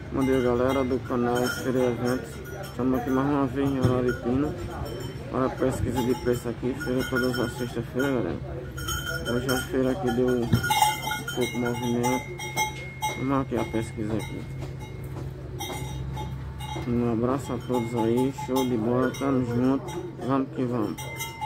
Bom dia, galera do canal Esfera Eventos. Estamos aqui mais uma vez em Araripina para a pesquisa de preço aqui. Feira todas as sexta-feira, galera. Hoje a feira aqui deu um pouco de movimento. Vamos aqui a pesquisa aqui. Um abraço a todos aí, show de bola, tamo junto, vamos que vamos.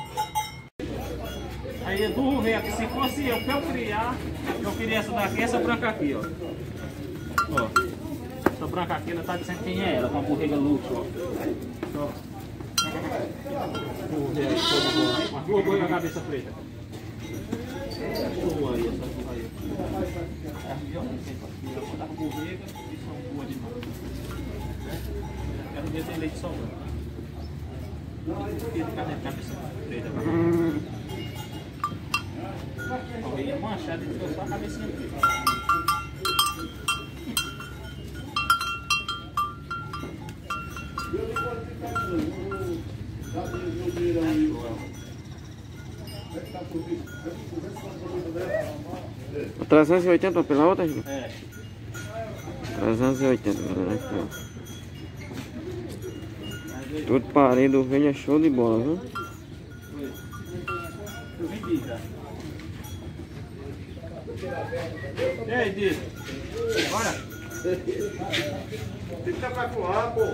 Aí Edu, se fosse eu criar, eu queria essa daqui, essa branca aqui, ó. Ó, essa branca aqui, ela tá dizendo quem é ela, com a borrega luxo, ó. Vamos ver aí, uma duas boas com a cabeça preta. Boa aí, essa boa aí. Ela tá com borrega e são boas demais. Quero ver se tem leite sobrando. De cabeça preta. Alguém ia manchar e tirou só a cabecinha preta. R$ 380 pela outra, Gil? É. 380, galera, aqui, ó. Tudo parede, ovelha, show de bola, viu? E aí, Dito? Bora? Fica pra voar, pô.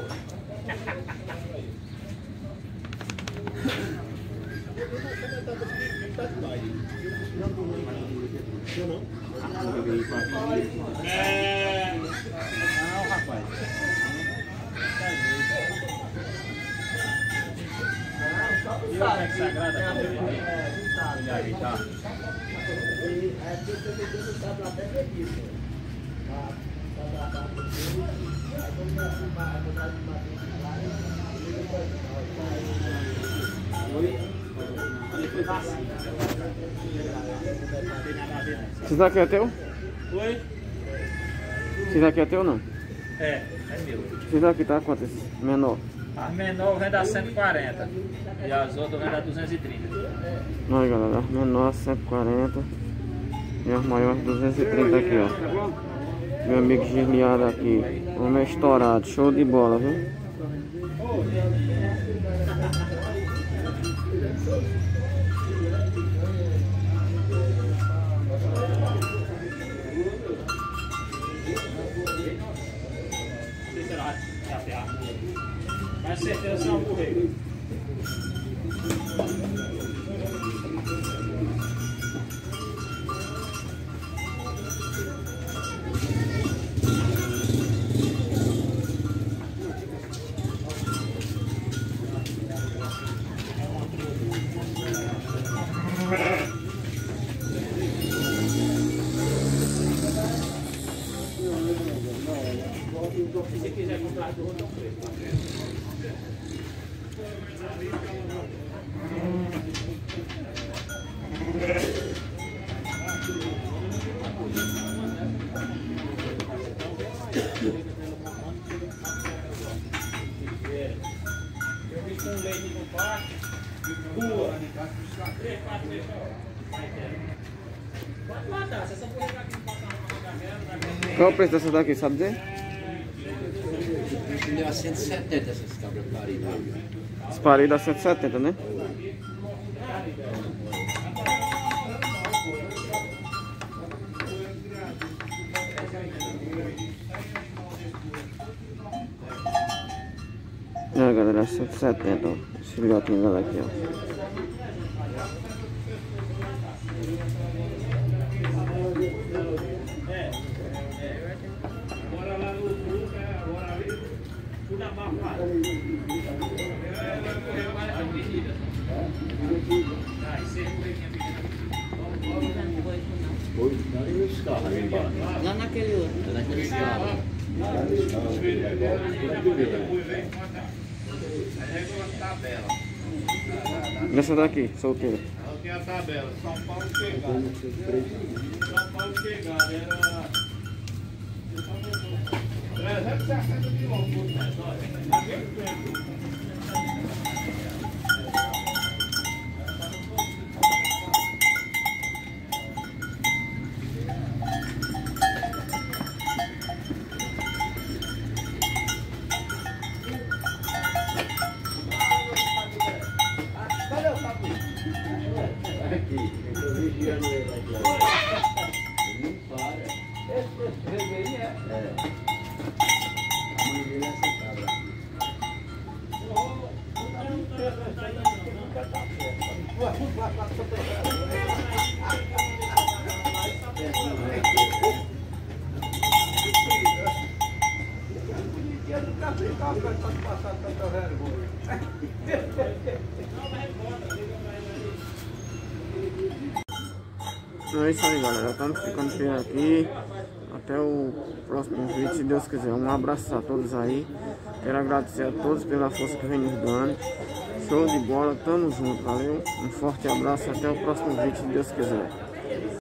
Não, rapaz. E o que sagrada aqui? Olha aí, tá? Esse daqui é teu? Oi? Esse daqui é teu ou não? É meu. Esse daqui tá quanto? Esse menor? As menor vende a 140 e as outras vende a 230. Olha, galera, as menores 140 e as maiores 230 aqui, ó. Meu amigo Giliado aqui, homem estourado, show de bola, viu? Mas certeza são borrega. Se quiser comprar do outro preço. Eu vi com leite com parte, rua, 3, 4 vezes. Pode matar, se essa porra aqui passar uma galera. Qual é o preço dessa daqui, sabe dizer? Deu a 170 essas cabras paridas. Esse parede dá 170, né? Olha, galera, 170, ó. Esse filhotinho dela aqui, ó. Agora lá no grupo, agora ali, tudo abafado. Lá naquele outro. Naquele carro. Nessa daqui, solteira. Ela tem a tabela, São Paulo chegada. São Paulo chegada era 360 quilômetros. A mãe dele é essa cabra. Então é isso aí, galera. Estamos ficando por aqui. Até o próximo vídeo, se Deus quiser. Um abraço a todos aí. Quero agradecer a todos pela força que vem nos dando. Show de bola, tamo junto, valeu? Um forte abraço, até o próximo vídeo, se Deus quiser.